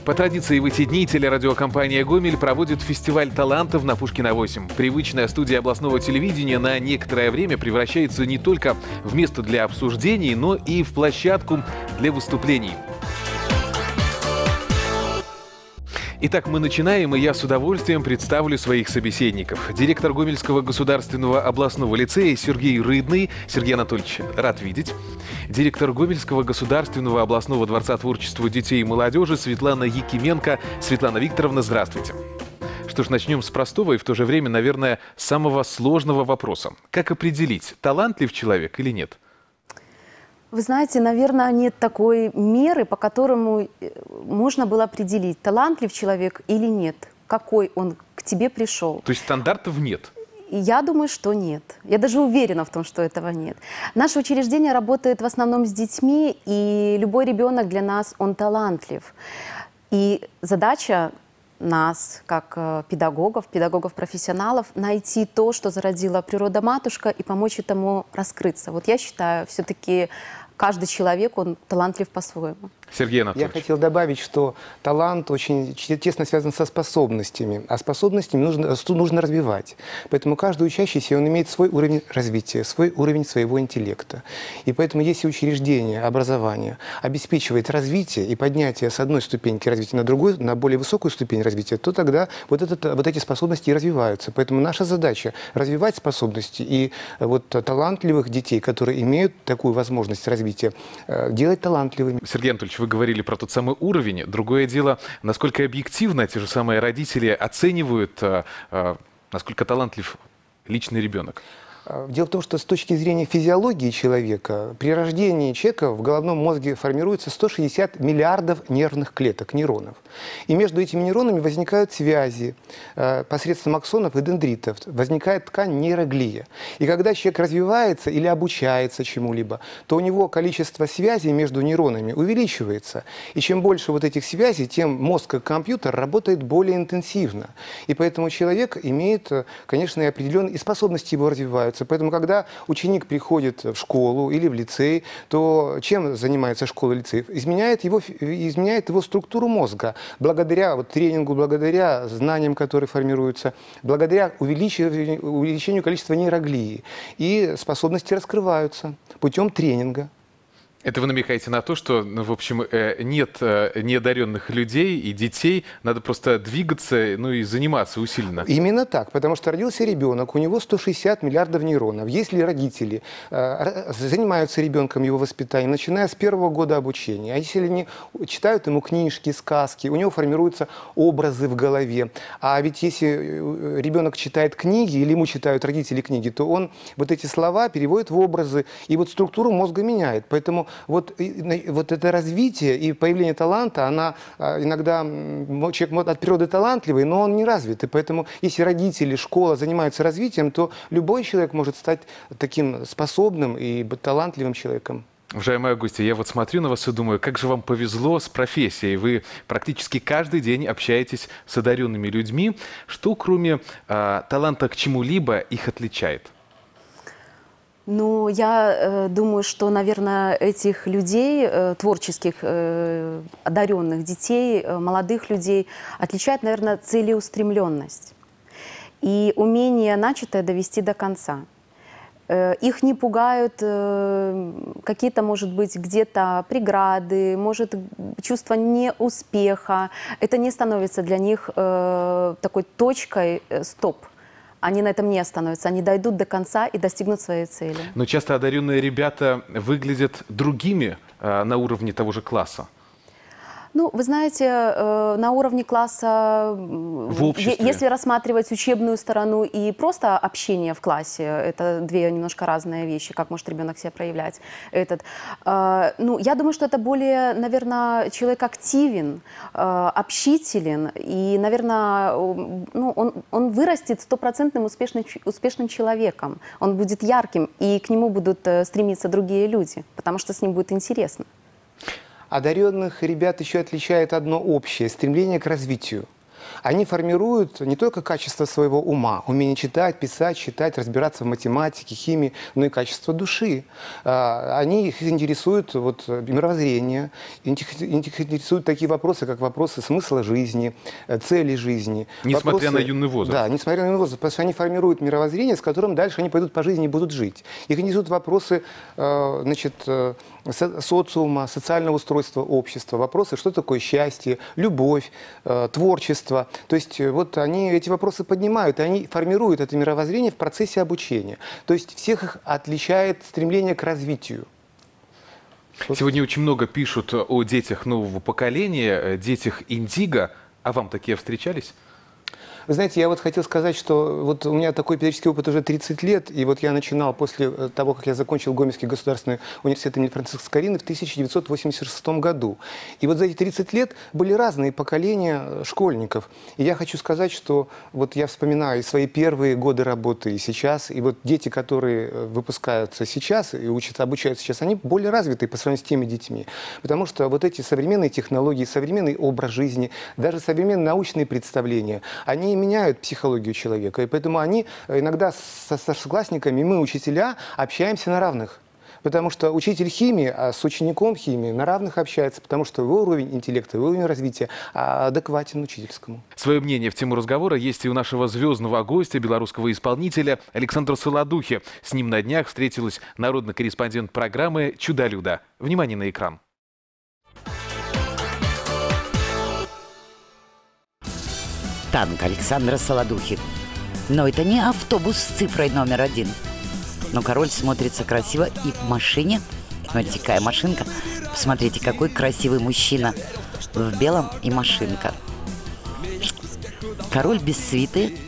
По традиции в эти дни телерадиокомпания «Гомель» проводит фестиваль талантов на Пушкина 8. Привычная студия областного телевидения на некоторое время превращается не только в место для обсуждений, но и в площадку для выступлений. Итак, мы начинаем, и я с удовольствием представлю своих собеседников. Директор Гомельского государственного областного лицея Сергей Рыдный. Сергей Анатольевич, рад видеть. Директор Гомельского государственного областного дворца творчества детей и молодежи Светлана Якименко. Светлана Викторовна, здравствуйте. Что ж, начнем с простого и в то же время, наверное, самого сложного вопроса. Как определить, талантлив человек или нет? Вы знаете, наверное, нет такой меры, по которому можно было определить, талантлив человек или нет, какой он к тебе пришел. То есть стандартов нет? Я думаю, что нет. Я даже уверена в том, что этого нет. Наше учреждение работает в основном с детьми, и любой ребенок для нас, он талантлив. И задача нас, как педагогов-профессионалов, найти то, что зародила природа-матушка, и помочь этому раскрыться. Вот я считаю, все-таки каждый человек, он талантлив по-своему. Сергей Анатольевич. Я хотел добавить, что талант очень тесно связан со способностями, а способности нужно развивать. Поэтому каждый учащийся, он имеет свой уровень развития, свой уровень своего интеллекта. И поэтому, если учреждение, образование обеспечивает развитие и поднятие с одной ступеньки развития на другую, на более высокую ступень развития, то тогда вот эти способности и развиваются. Поэтому наша задача развивать способности и вот талантливых детей, которые имеют такую возможность развития, делать талантливыми. Сергей Анатольевич, вы говорили про тот самый уровень. Другое дело, насколько объективно те же самые родители оценивают, насколько талантлив личный ребенок. Дело в том, что с точки зрения физиологии человека, при рождении человека в головном мозге формируется 160 миллиардов нервных клеток, нейронов. И между этими нейронами возникают связи посредством аксонов и дендритов. Возникает ткань нейроглия. И когда человек развивается или обучается чему-либо, то у него количество связей между нейронами увеличивается. И чем больше вот этих связей, тем мозг как компьютер работает более интенсивно. И поэтому человек имеет, конечно, и определенные способности его развиваются. Поэтому, когда ученик приходит в школу или в лицей, то чем занимается школа и лицей? Изменяет его структуру мозга. Благодаря тренингу, благодаря знаниям, которые формируются, благодаря увеличению количества нейроглии. И способности раскрываются путем тренинга. Это вы намекаете на то, что, в общем, нет неодаренных людей и детей, надо просто двигаться, и заниматься усиленно. Именно так, потому что родился ребенок, у него 160 миллиардов нейронов. Если родители занимаются ребенком его воспитанием, начиная с первого года обучения, а если они читают ему книжки, сказки, у него формируются образы в голове. А ведь если ребенок читает книги, или ему читают родители книги, то он вот эти слова переводит в образы, и вот структуру мозга меняет. Поэтому вот это развитие и появление таланта, она иногда, человек от природы талантливый, но он не развит. И поэтому, если родители, школа занимаются развитием, то любой человек может стать таким способным и талантливым человеком. Уважаемые гости, я смотрю на вас и думаю, как же вам повезло с профессией. Вы практически каждый день общаетесь с одаренными людьми. Что, кроме таланта к чему-либо, их отличает? Ну, я думаю, что, наверное, этих людей, творческих, одаренных детей, молодых людей, отличает, наверное, целеустремленность и умение начатое довести до конца. Их не пугают какие-то, может быть, где-то преграды, может, чувство неуспеха. Это не становится для них такой точкой «стоп». Они на этом не остановятся, они дойдут до конца и достигнут своей цели. Но часто одаренные ребята выглядят другими на уровне того же класса. Ну, вы знаете, на уровне класса, если рассматривать учебную сторону и просто общение в классе, это две немножко разные вещи, как может ребенок себя проявлять. Ну, я думаю, что это более, наверное, человек активен, общителен, и, наверное, ну, он вырастет стопроцентным успешным человеком. Он будет ярким, и к нему будут стремиться другие люди, потому что с ним будет интересно. Одаренных ребят еще отличает одно общее – стремление к развитию. Они формируют не только качество своего ума, умение читать, писать, считать, разбираться в математике, химии, но и качество души. Они их интересуют мировоззрение, их интересуют такие вопросы, как вопросы смысла жизни, цели жизни. Несмотря на юный возраст. Да, несмотря на юный возраст, потому что они формируют мировоззрение, с которым дальше они пойдут по жизни и будут жить. Их интересуют вопросы социума, социального устройства общества, вопросы, что такое счастье, любовь, творчество. То есть они эти вопросы поднимают, и они формируют это мировоззрение в процессе обучения. То есть всех их отличает стремление к развитию. Сегодня очень много пишут о детях нового поколения, детях индиго. А вам такие встречались? Вы знаете, я хотел сказать, что у меня такой педагогический опыт уже 30 лет, и я начинал после того, как я закончил Гомельский государственный университет имени Франциска Скорины в 1986 году. И за эти 30 лет были разные поколения школьников. И я хочу сказать, что я вспоминаю свои первые годы работы и сейчас, и дети, которые выпускаются сейчас и обучаются сейчас, они более развиты по сравнению с теми детьми. Потому что эти современные технологии, современный образ жизни, даже современные научные представления, они меняют психологию человека. И поэтому они иногда со старшеклассниками, мы, учителя, общаемся на равных. Потому что учитель химии с учеником химии на равных общается, потому что его уровень интеллекта, его уровень развития адекватен учительскому. Свое мнение в тему разговора есть и у нашего звездного гостя, белорусского исполнителя Александра Солодухи. С ним на днях встретилась народный корреспондент программы «Чудо-Люда». Внимание на экран. Танк Александра Солодухи. Но это не автобус с цифрой номер 1. Но король смотрится красиво и в машине. Смотрите, какая машинка. Посмотрите, какой красивый мужчина в белом и машинка. Король без свиты,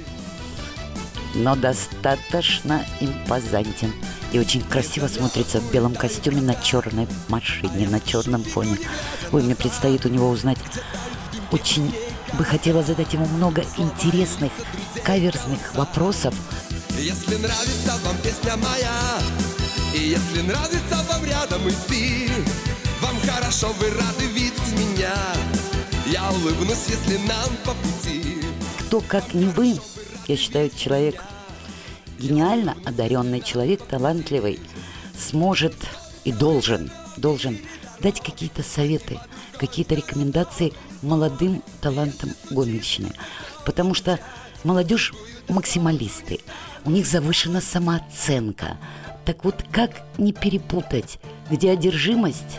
но достаточно импозантен. И очень красиво смотрится в белом костюме на черной машине, на черном фоне. Ой, мне предстоит у него узнать очень... бы хотела задать ему много интересных, каверзных вопросов. Если нравится вам песня моя, и если нравится вам рядом идти, вам хорошо, вы рады видеть меня, я улыбнусь, если нам по пути. Кто, как не вы, я считаю, человек гениально одаренный, человек талантливый, сможет и должен дать какие-то советы, какие-то рекомендации молодым талантам Гомельщины. Потому что молодежь максималисты, у них завышена самооценка. Так как не перепутать, где одержимость,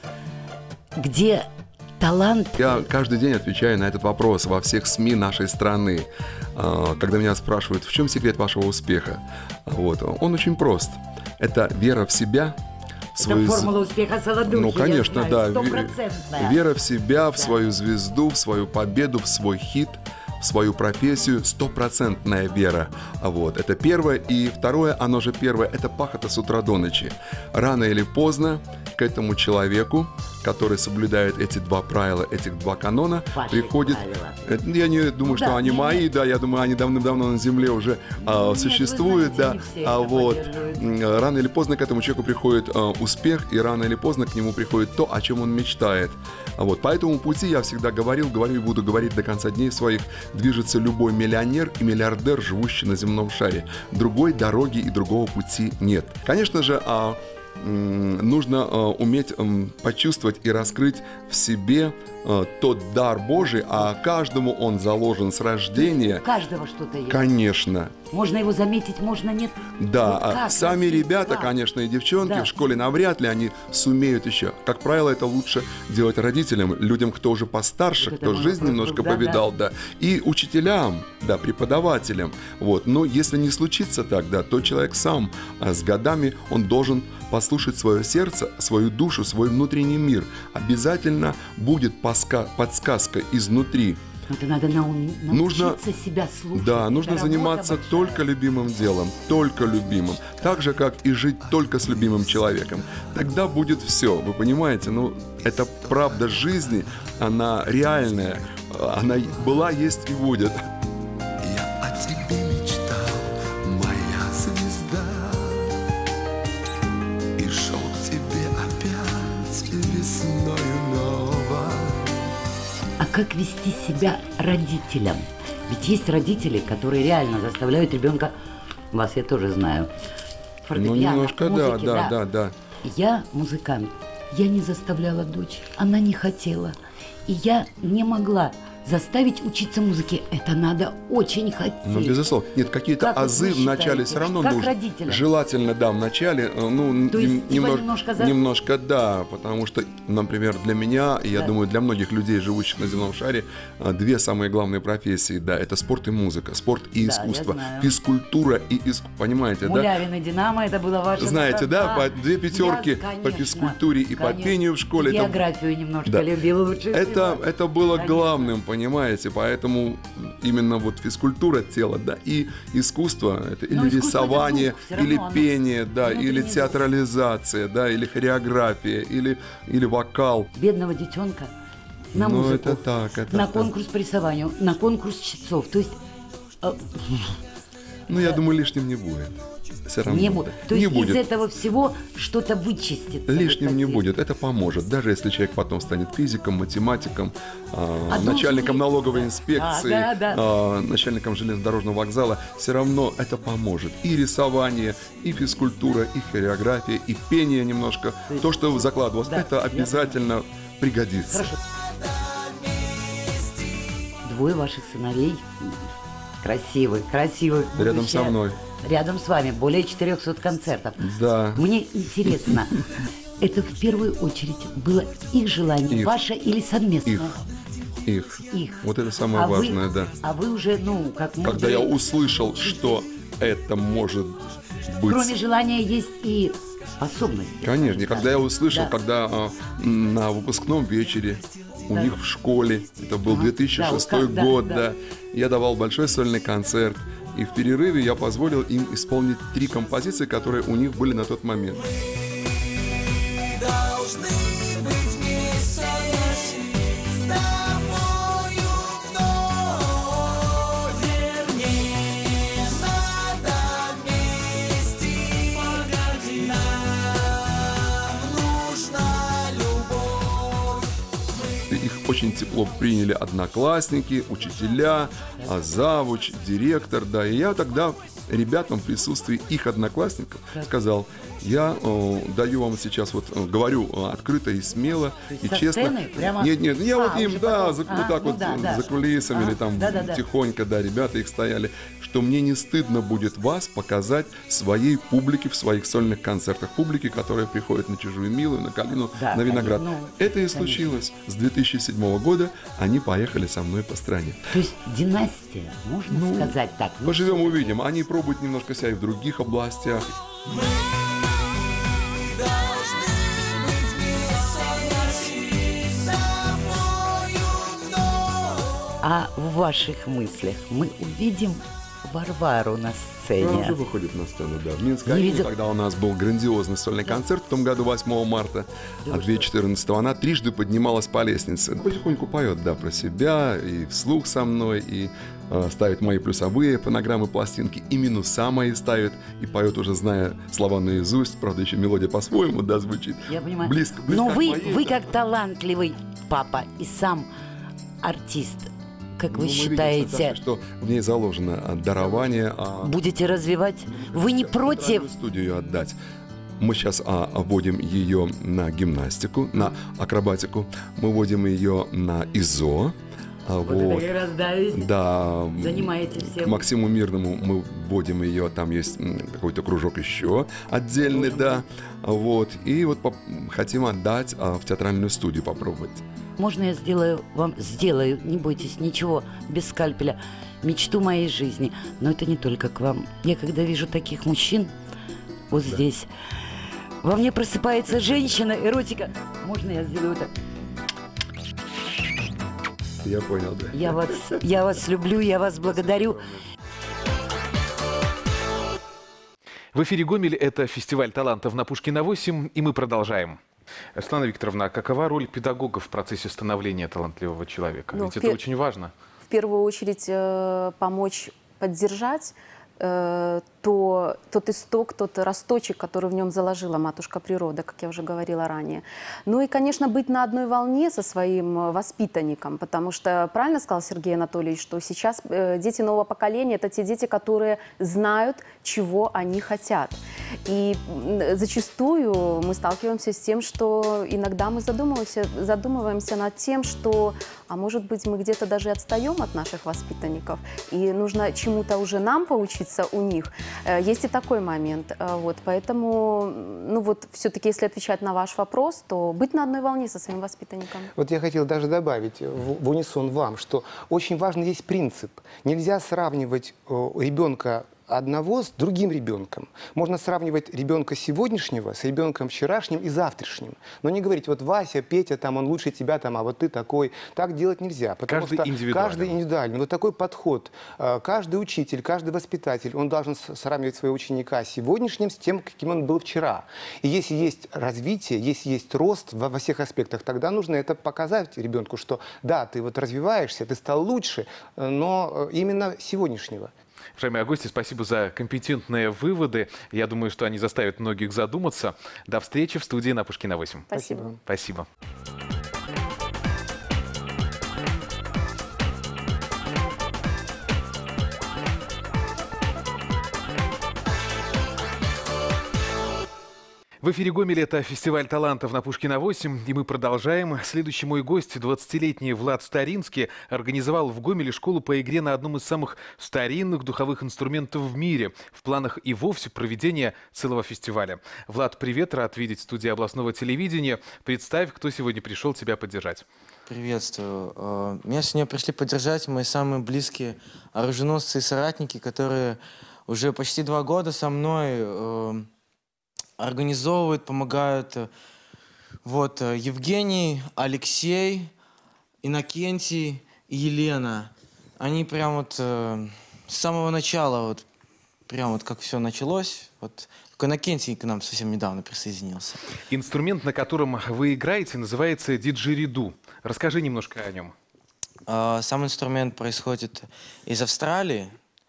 где талант? Я каждый день отвечаю на этот вопрос во всех СМИ нашей страны. Когда меня спрашивают, в чем секрет вашего успеха? Он очень прост. Это вера в себя. Это формула успеха Солодухи. Ну, конечно, я знаю, да. Вера в себя, в свою звезду, в свою победу, в свой хит, в свою профессию. 100% вера. Это первое. И второе, оно же первое, это пахота с утра до ночи. Рано или поздно к этому человеку, который соблюдает эти два правила, этих два канона, приходит... Я не думаю, что они мои, да, я думаю, они давным-давно на земле уже существуют, да. Рано или поздно к этому человеку приходит успех, и рано или поздно к нему приходит то, о чем он мечтает. По этому пути я всегда говорю и буду говорить до конца дней своих, движется любой миллионер и миллиардер, живущий на земном шаре. Другой дороги и другого пути нет. Конечно же, нужно уметь почувствовать и раскрыть в себе тот дар Божий, а каждому он заложен с рождения. У каждого что-то есть. Конечно. Можно его заметить, можно нет. Да, сами ребята, конечно, и девчонки в школе навряд ли они сумеют еще. Как правило, это лучше делать родителям, людям, кто уже постарше, кто жизнь немножко повидал, да, и учителям, да, преподавателям. Но если не случится так, да, то человек сам с годами, он должен послушать свое сердце, свою душу, свой внутренний мир. Обязательно будет подсказка изнутри. Это надо научиться себя слушать. Да, нужно заниматься только любимым делом, только любимым. Так же, как и жить только с любимым человеком. Тогда будет все, вы понимаете? Это правда жизни, она реальная. Она была, есть и будет. Я о тебе мечтал, моя звезда, и шел к тебе опять весною новой. А как вести себя родителям? Ведь есть родители, которые реально заставляют ребенка, вас я тоже знаю, фортепиано, немножко, музыки, да. Я музыкант, я не заставляла дочь, она не хотела, и я не могла заставить учиться музыке. Это надо очень хотеть. Ну, безусловно. Нет, какие-то азы в начале все равно нужны. Родителям? Желательно, да, в начале. Ну, то есть немножко, да. Потому что, например, для меня, и я думаю, для многих людей, живущих на земном шаре, две самые главные профессии, да, это спорт и музыка. Спорт и искусство. Физкультура и искусство. Понимаете, Мулявин и Динамо, это было ваше... Знаете, да, по 2 пятерки по физкультуре и по пению в школе. Географию немножко любил лучше. Это было главным, понимаете, поэтому именно вот физкультура тела, да, и искусство, это или рисование, или пение, да, или театрализация, да, или хореография, или вокал. Бедного детенка на музыку, на конкурс по рисованию, на конкурс чтецов, то есть... я думаю, лишним не будет. Все равно. Не будет. То есть из этого всего что-то вычистится. Лишним не будет. Это поможет. Даже если человек потом станет физиком, математиком, начальником налоговой инспекции, начальником железнодорожного вокзала, все равно это поможет. И рисование, и физкультура, и хореография, и пение немножко. То, что закладывалось, это обязательно пригодится. Хорошо. Двое ваших сыновей красивых. Рядом со мной. Рядом с вами более 400 концертов. Да. Мне интересно, это в первую очередь было их желание, ваше или совместное? Их. Вот это самое важное, да. А вы уже, как мы... Когда я услышал, что это может быть... Кроме желания есть и способности. Конечно. Когда я услышал, когда на выпускном вечере у них в школе, это был 2006 год, я давал большой сольный концерт. И в перерыве я позволил им исполнить 3 композиции, которые у них были на тот момент. Очень тепло приняли одноклассники, учителя, завуч, директор, да. И я тогда ребятам в присутствии их одноклассников сказал: я даю вам сейчас, говорю открыто и смело, и честно. Нет, я вот им, за кулисами или там тихонько, ребята их стояли, что мне не стыдно будет вас показать своей публике в своих сольных концертах, публике, которая приходит на Чужую Милую, на Калину, на Виноград. Это и случилось. С 2007 года они поехали со мной по стране. То есть династия, можно сказать так? Поживем, увидим. Они пробуют немножко себя и в других областях. А в ваших мыслях мы увидим Варвару на сцене. Она уже выходит на сцену, да. В Минске, когда у нас был грандиозный сольный концерт в том году, 8 марта, а 2014 она трижды поднималась по лестнице. Потихоньку поет, про себя, и вслух со мной, и ставит мои плюсовые фонограммы, пластинки, и минуса мои ставит, и поет, уже зная слова наизусть. Правда, еще мелодия по-своему, звучит. Я понимаю. Близко. Но вы как талантливый папа и сам артист, как вы считаете, видим, что в ней заложено дарование. Будете развивать? Вы не против? Студию ее отдать. Мы сейчас вводим ее на гимнастику, на акробатику. Мы вводим ее на ИЗО. Занимаетесь всем. К Максиму Мирному мы вводим ее, там есть какой-то кружок еще отдельный, И хотим отдать в театральную студию, попробовать. Можно я сделаю, не бойтесь, ничего, без скальпеля, мечту моей жизни. Но это не только к вам. Я когда вижу таких мужчин, здесь, во мне просыпается женщина, эротика. Можно я сделаю это? Я понял, да. Я вас люблю, я вас благодарю. В эфире «Гомель» — это фестиваль талантов на Пушкина 8, и мы продолжаем. Светлана Викторовна, какова роль педагога в процессе становления талантливого человека? Ведь это очень важно. В первую очередь помочь поддержать тот исток, тот росточек, который в нем заложила матушка природа, как я уже говорила ранее. Ну и, конечно, быть на одной волне со своим воспитанником, потому что, правильно сказал Сергей Анатольевич, что сейчас дети нового поколения – это те дети, которые знают, чего они хотят. И зачастую мы сталкиваемся с тем, что иногда мы задумываемся над тем, что, а может быть, мы где-то даже отстаем от наших воспитанников, и нужно чему-то уже нам поучиться у них. Есть и такой момент. Вот, поэтому, ну вот, все-таки, если отвечать на ваш вопрос, то быть на одной волне со своим воспитанником. Вот я хотел даже добавить в унисон вам, что очень важный есть принцип. Нельзя сравнивать ребенка одного с другим ребенком. Можно сравнивать ребенка сегодняшнего с ребенком вчерашним и завтрашним. Но не говорить, вот Вася, Петя, там, он лучше тебя, там, а вот ты такой. Так делать нельзя. Потому что каждый индивидуальный. Вот такой подход. Каждый учитель, каждый воспитатель, он должен сравнивать своего ученика сегодняшним с тем, каким он был вчера. И если есть развитие, если есть рост во всех аспектах, тогда нужно это показать ребенку, что да, ты вот развиваешься, ты стал лучше, но именно сегодняшнего. Уважаемые гости, спасибо за компетентные выводы. Я думаю, что они заставят многих задуматься. До встречи в студии на Пушкина 8. Спасибо. Спасибо. В эфире Гомеля это фестиваль талантов на Пушкина 8, и мы продолжаем. Следующий мой гость, 20-летний Влад Старинский, организовал в Гомеле школу по игре на одном из самых старинных духовых инструментов в мире. В планах и вовсе проведение целого фестиваля. Влад, привет, рад видеть в студии областного телевидения. Представь, кто сегодня пришел тебя поддержать. Приветствую. Меня сегодня пришли поддержать мои самые близкие оруженосцы и соратники, которые уже почти 2 года со мной организовывают, помогают. Вот Евгений, Алексей, Иннокентий и Елена. Они прям вот с самого начала, вот прям вот как все началось, вот Иннокентий к нам совсем недавно присоединился. Инструмент, на котором вы играете, называется диджериду. Расскажи немножко о нем. Сам инструмент происходит из Австралии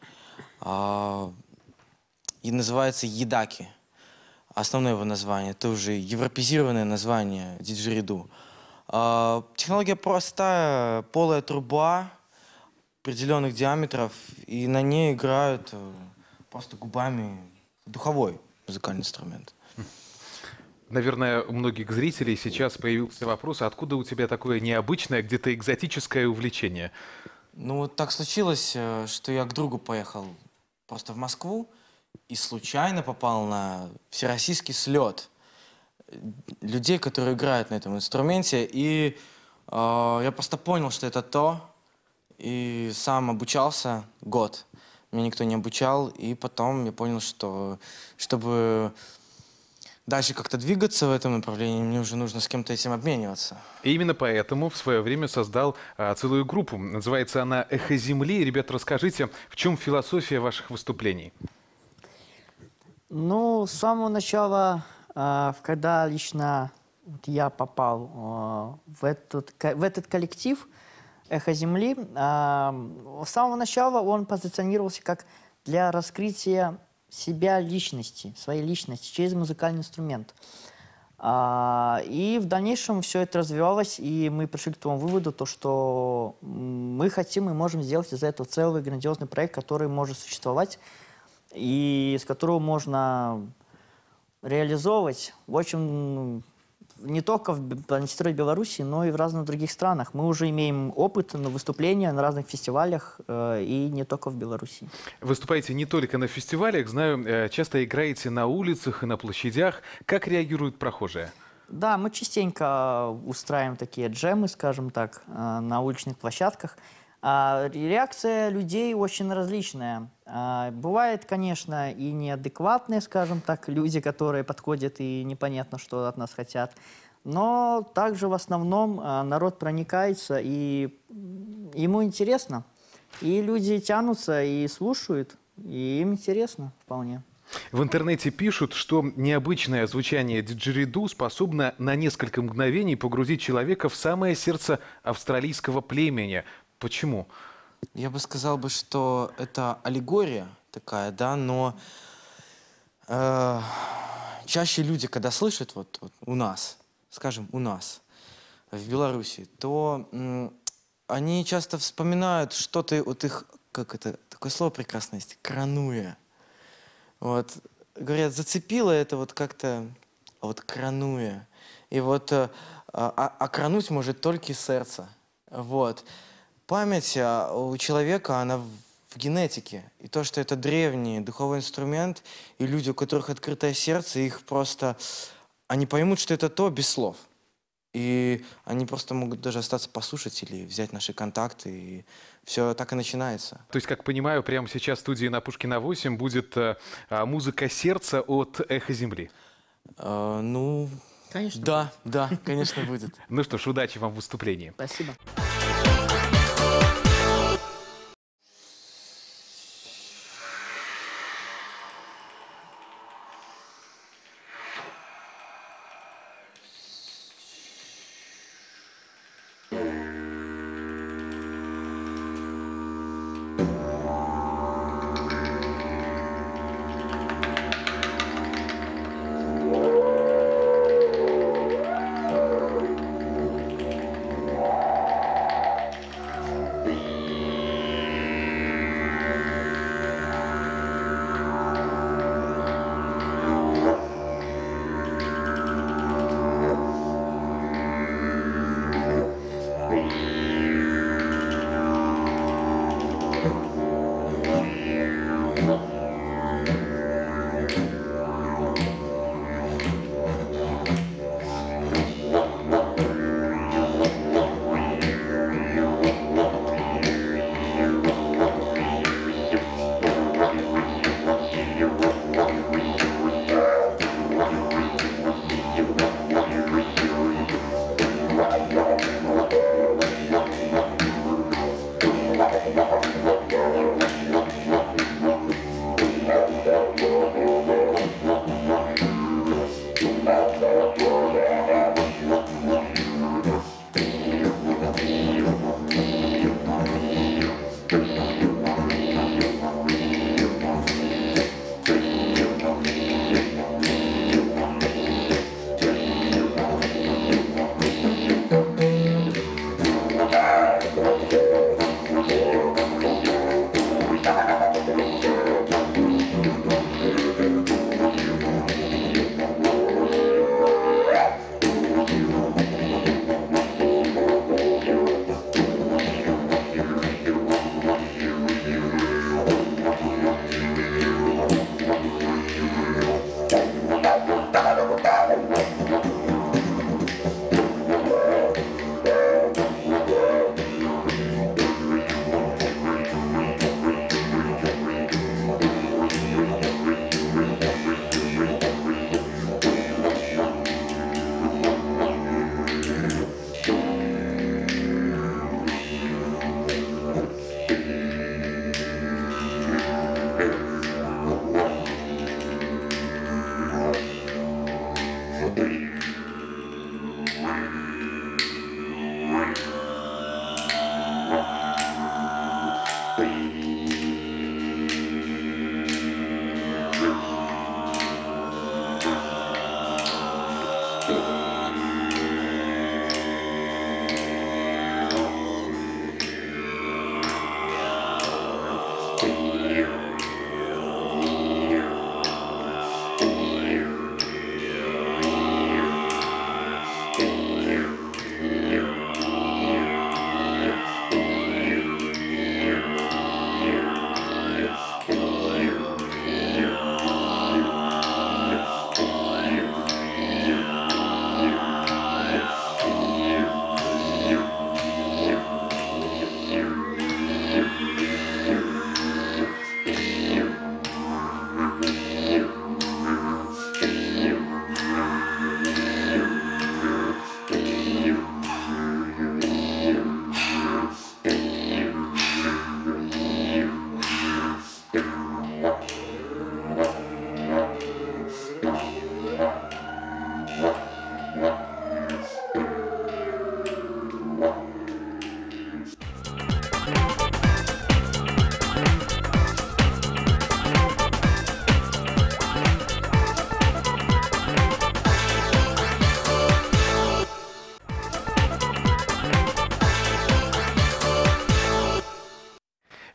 и называется едаки. Основное его название, это уже европеизированное название диджериду. Технология простая, полая труба определенных диаметров, и на ней играют просто губами духовой музыкальный инструмент. Наверное, у многих зрителей сейчас появился вопрос, откуда у тебя такое необычное, где-то экзотическое увлечение? Ну, вот так случилось, что я к другу поехал просто в Москву, и случайно попал на всероссийский слет людей, которые играют на этом инструменте. И я просто понял, что это то. И сам обучался год. Меня никто не обучал. И потом я понял, что чтобы дальше как-то двигаться в этом направлении, мне уже нужно с кем-то этим обмениваться. И именно поэтому в свое время создал целую группу. Называется она «Эхо Земли». Ребята, расскажите, в чем философия ваших выступлений? Ну, с самого начала, когда лично я попал в этот коллектив «Эхо Земли», с самого начала он позиционировался как для раскрытия себя личности, своей личности через музыкальный инструмент. И в дальнейшем все это развивалось, и мы пришли к тому выводу, что мы хотим и можем сделать из этого целый грандиозный проект, который может существовать, и с которого можно реализовывать, в общем, не только в территории Беларуси, но и в разных других странах. Мы уже имеем опыт на выступления на разных фестивалях, и не только в Беларуси. Выступаете не только на фестивалях, знаю, часто играете на улицах и на площадях. Как реагируют прохожие? Да, мы частенько устраиваем такие джемы, скажем так, на уличных площадках. Реакция людей очень различная. Бывает, конечно, и неадекватные, скажем так, люди, которые подходят и непонятно, что от нас хотят. Но также в основном народ проникается, и ему интересно. И люди тянутся и слушают, и им интересно вполне. В интернете пишут, что необычное звучание диджериду способно на несколько мгновений погрузить человека в самое сердце австралийского племени. Почему? Я бы сказал, что это аллегория такая, да, но Чаще люди, когда слышат вот у нас, скажем, у нас, в Беларуси, то они часто вспоминают что-то, вот их, как это, такое слово прекрасное есть, крануя. Вот, говорят, зацепило это вот как-то, вот крануя. И вот крануть может только сердце. Вот. Память у человека, она в генетике. И то, что это древний духовой инструмент, и люди, у которых открытое сердце, их просто... Они поймут, что это то без слов. И они просто могут даже остаться послушать или взять наши контакты, и все так и начинается. То есть, как понимаю, прямо сейчас в студии на Пушкина 8 будет музыка сердца от «Эхо земли». Ну, Конечно. Да, конечно, будет. Ну что ж, удачи вам в выступлении. Спасибо.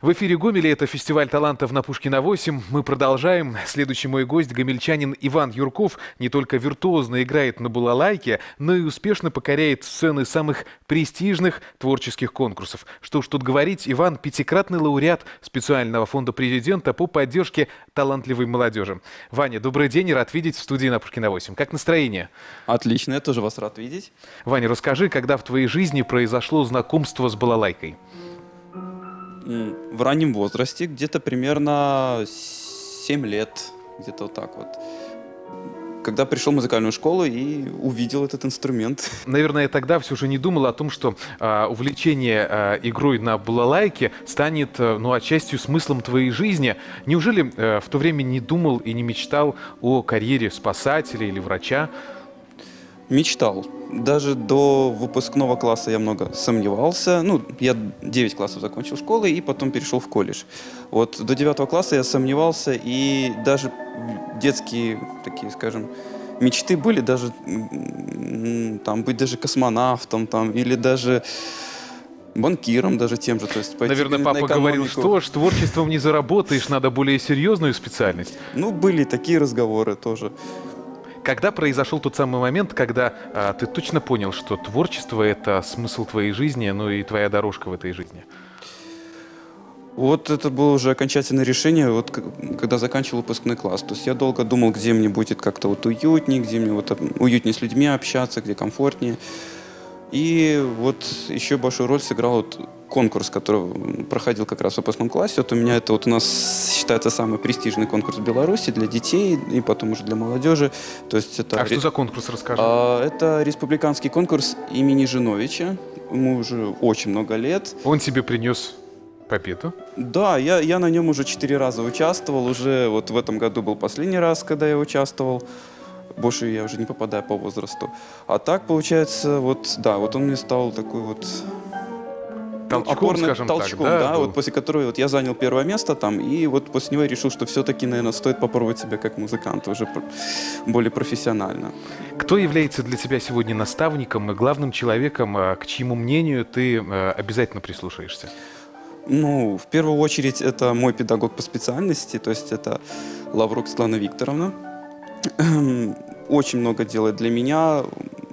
В эфире Гомеля, это фестиваль талантов на Пушкина 8. Мы продолжаем. Следующий мой гость — гомельчанин Иван Юрков. Не только виртуозно играет на балалайке, но и успешно покоряет сцены самых престижных творческих конкурсов. Что уж тут говорить, Иван — пятикратный лауреат специального фонда президента по поддержке талантливой молодежи. Ваня, добрый день, рад видеть в студии на Пушкина 8. Как настроение? Отлично, я тоже вас рад видеть. Ваня, расскажи, когда в твоей жизни произошло знакомство с балалайкой? В раннем возрасте, где-то примерно 7 лет, где-то вот так вот. Когда пришел в музыкальную школу и увидел этот инструмент. Наверное, тогда все же не думал о том, что увлечение игрой на балалайке станет, отчасти смыслом твоей жизни. Неужели в то время не думал и не мечтал о карьере спасателя или врача? Мечтал. Даже до выпускного класса я много сомневался. Я 9 классов закончил школы и потом перешел в колледж. Вот до 9 класса я сомневался, и даже детские, такие, скажем, мечты были даже быть даже космонавтом или даже банкиром даже тем же. То есть наверное, папа говорил, что ж, творчеством не заработаешь, надо более серьезную специальность. Были такие разговоры тоже. Когда произошел тот самый момент, когда ты точно понял, что творчество — это смысл твоей жизни, и твоя дорожка в этой жизни? Вот это было уже окончательное решение, когда заканчивал выпускной класс. То есть я долго думал, где мне будет как-то уютнее, где мне уютнее с людьми общаться, где комфортнее. И еще большую роль сыграл конкурс, который проходил как раз в выпускном классе. У меня это у нас считается самый престижный конкурс в Беларуси для детей и потом уже для молодежи. То есть это что за конкурс, расскажи? Это республиканский конкурс имени Жиновича. Ему уже очень много лет. Он тебе принес победу? Да, я на нем уже 4 раза участвовал. Уже в этом году был последний раз, когда я участвовал. Больше я уже не попадаю по возрасту. А так, получается, он мне стал такой толчком, скажем толчком, так, да? После которого я занял первое место там, и после него я решил, что все-таки, наверное, стоит попробовать себя как музыкант, уже более профессионально. Кто является для тебя сегодня наставником и главным человеком, к чьему мнению ты обязательно прислушаешься? В первую очередь, это мой педагог по специальности, то есть это Лаврук Светлана Викторовна. Очень много делает для меня,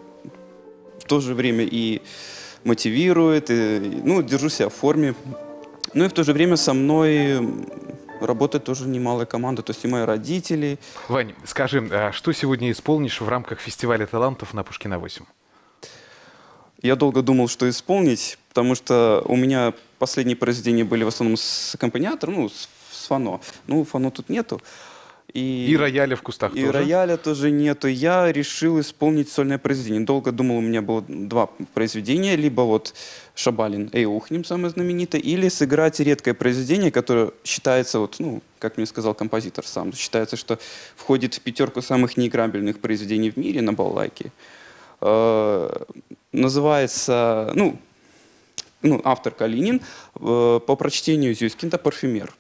в то же время и мотивирует, держу себя в форме. И в то же время со мной работает тоже немалая команда, то есть и мои родители. Вань, скажи, что сегодня исполнишь в рамках фестиваля талантов на Пушкина 8? Я долго думал, что исполнить, потому что у меня последние произведения были в основном с аккомпаниатором, с фано. Фано тут нету. И рояля в кустах тоже? И рояля тоже нету. Я решил исполнить сольное произведение. Долго думал, у меня было 2 произведения. Либо Шабалин «Эй, ухнем», самое знаменитое, или сыграть редкое произведение, которое считается, как мне сказал композитор сам, считается, что входит в 5 самых неиграбельных произведений в мире на балалайке. Называется, автор Калинин, по прочтению Зюскинда «Парфюмер».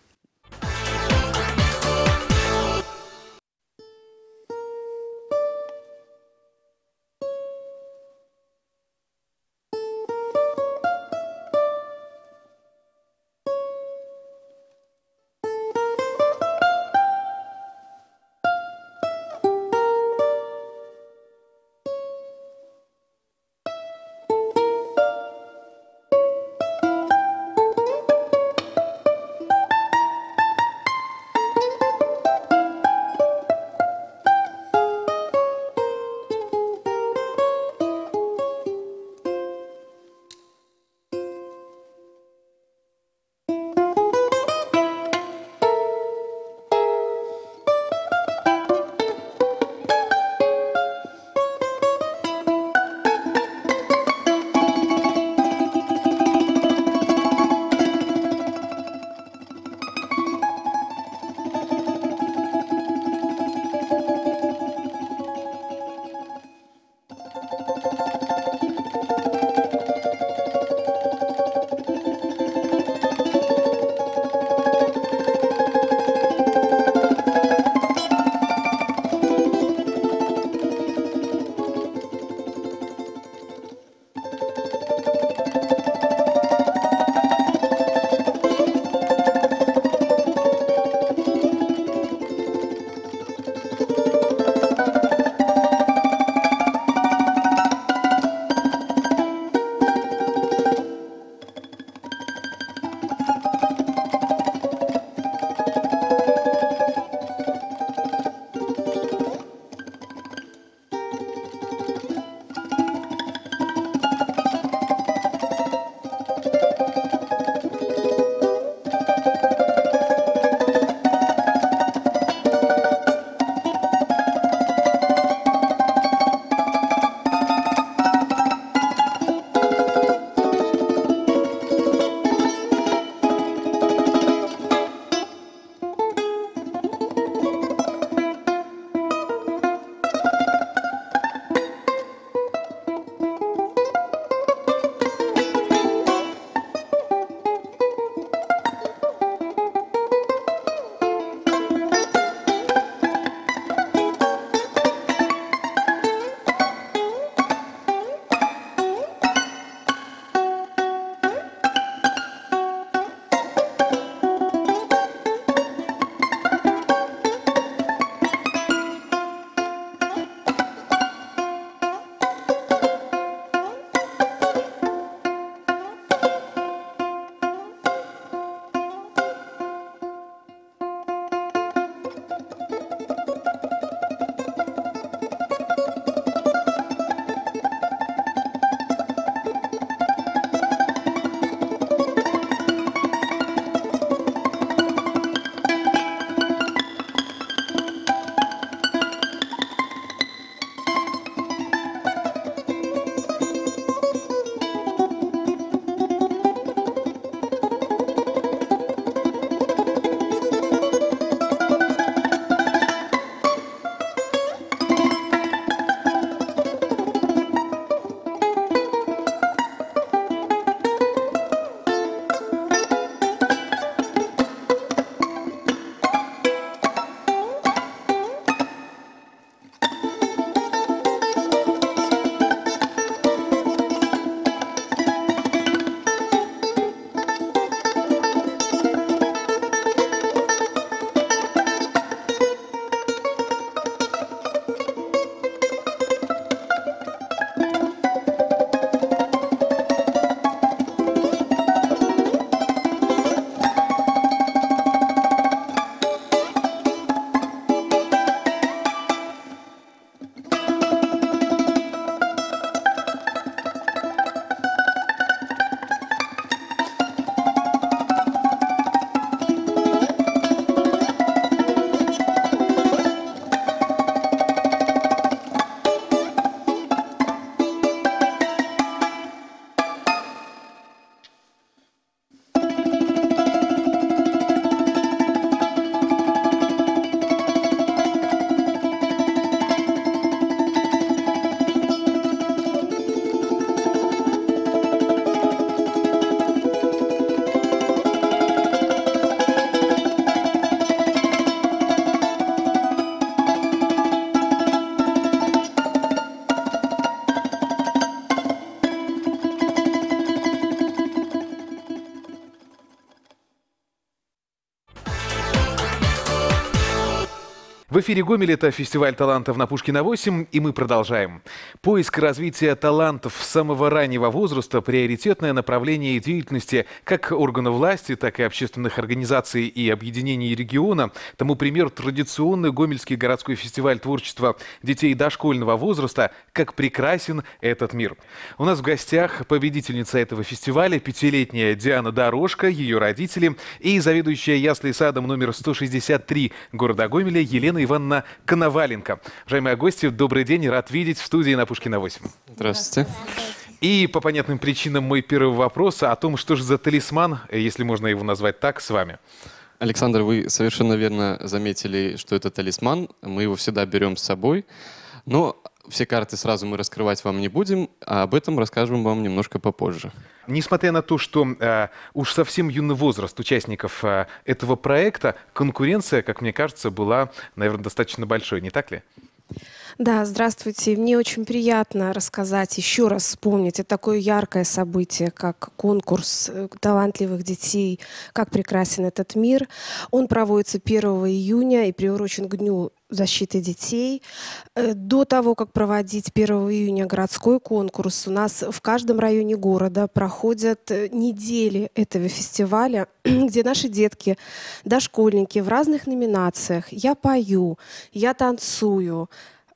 В эфире «Гомель» — это фестиваль талантов на Пушкина 8, и мы продолжаем. Поиск и развитие талантов с самого раннего возраста – приоритетное направление деятельности как органов власти, так и общественных организаций и объединений региона. Тому пример традиционный Гомельский городской фестиваль творчества детей дошкольного возраста «Как прекрасен этот мир». У нас в гостях победительница этого фестиваля, 5-летняя Диана Дорожка, ее родители и заведующая яслей садом номер 163 города Гомеля Елена Ивановна Коноваленко. Уважаемые гости, добрый день, рад видеть в студии на Пушкина 8. Здравствуйте. И по понятным причинам мой первый вопрос о том, что же за талисман, если можно его назвать так, с вами. Александр, вы совершенно верно заметили, что это талисман. Мы его всегда берем с собой, но все карты сразу мы раскрывать вам не будем, а об этом расскажем вам немножко попозже. Несмотря на то, что уж совсем юный возраст участников этого проекта, конкуренция, как мне кажется, была, наверное, достаточно большой, не так ли? Да, здравствуйте. Мне очень приятно рассказать, еще раз вспомнить такое яркое событие, как конкурс талантливых детей «Как прекрасен этот мир». Он проводится 1 июня и приурочен к Дню защиты детей. До того, как проводить 1 июня городской конкурс, у нас в каждом районе города проходят недели этого фестиваля, где наши детки, дошкольники в разных номинациях. Я пою, я танцую,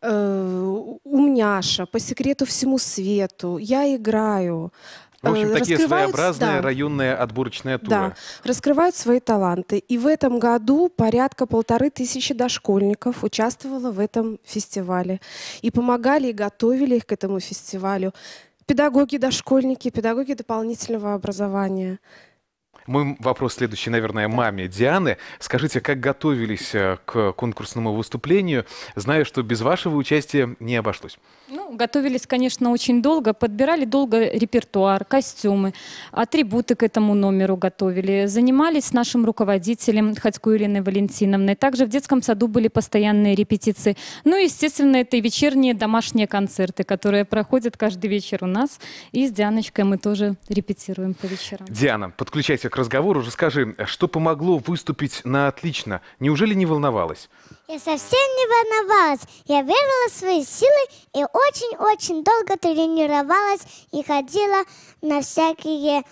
умняша, по секрету всему свету, я играю. В общем, такие своеобразные районные отборочные туры. Да, раскрывают свои таланты. И в этом году порядка 1500 дошкольников участвовало в этом фестивале. И помогали, и готовили их к этому фестивалю педагоги-дошкольники, педагоги дополнительного образования. Мой вопрос следующий, наверное, маме Дианы. Скажите, как готовились к конкурсному выступлению, зная, что без вашего участия не обошлось? Ну, готовились, конечно, очень долго, подбирали долго репертуар, костюмы, атрибуты к этому номеру готовили. Занимались с нашим руководителем Ходько Еленой Валентиновной. Также в детском саду были постоянные репетиции. Ну, естественно, это и вечерние домашние концерты, которые проходят каждый вечер у нас. И с Дианочкой мы тоже репетируем по вечерам. Диана, подключайся к разговору. Расскажи, что помогло выступить на отлично? Неужели не волновалась? Я совсем не волновалась. Я верила в свои силы и очень-очень долго тренировалась и ходила на всякие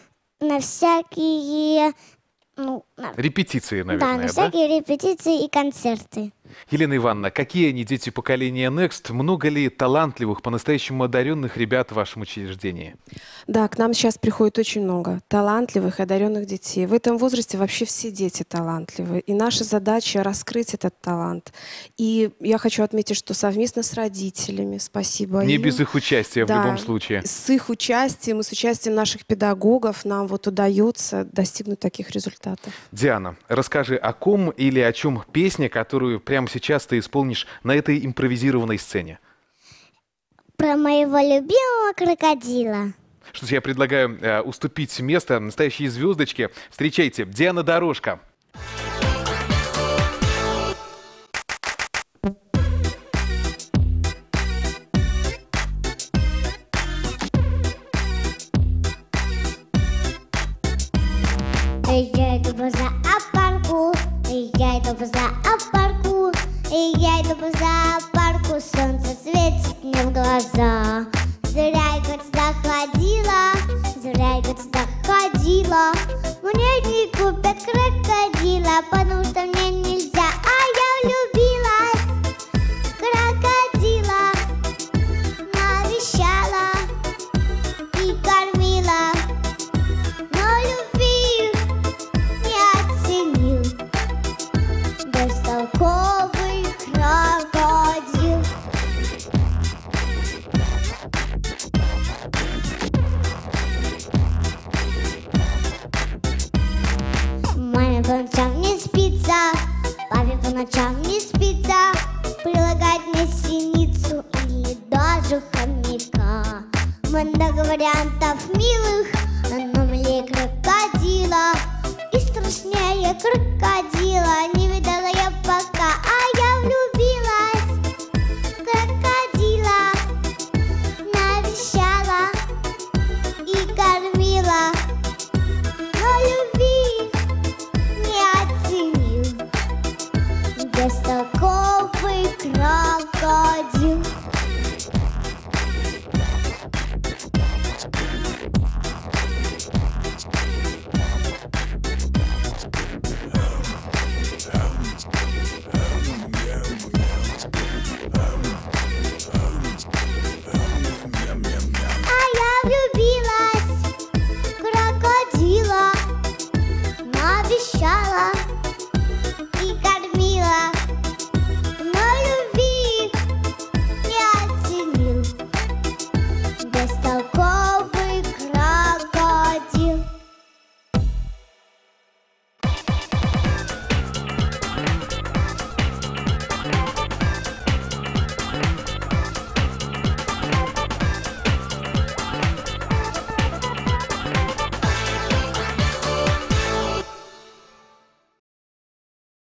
репетиции, наверное, да? На всякие репетиции и концерты. Елена Ивановна, какие они дети поколения Next? Много ли талантливых, по-настоящему одаренных ребят в вашем учреждении? Да, к нам сейчас приходит очень много талантливых и одаренных детей. В этом возрасте вообще все дети талантливые. И наша задача — раскрыть этот талант. И я хочу отметить, что совместно с родителями, спасибо Не им, без их участия, да, в любом случае. С их участием и с участием наших педагогов нам вот удается достигнуть таких результатов. Диана, расскажи, о ком или о чем песня, которую прямо сейчас ты исполнишь на этой импровизированной сцене? Про моего любимого крокодила. Что ж, я предлагаю уступить место настоящей звездочке. Встречайте, Диана Дорожка. Я иду по зоопарку, я иду по зоопарку, я иду по зоопарку, солнце светит мне в глаза. Зря я сюда ходила, мне не купят крокодила, потому что мне нельзя, а я влюбилась в крокодила, навещала и кормила. Бестолковый крокодил. Маме по ночам не спится, папе по ночам не спится, прилагать на синицу или даже хомяка. Много вариантов милых, но мне крокодила и страшнее крокодила.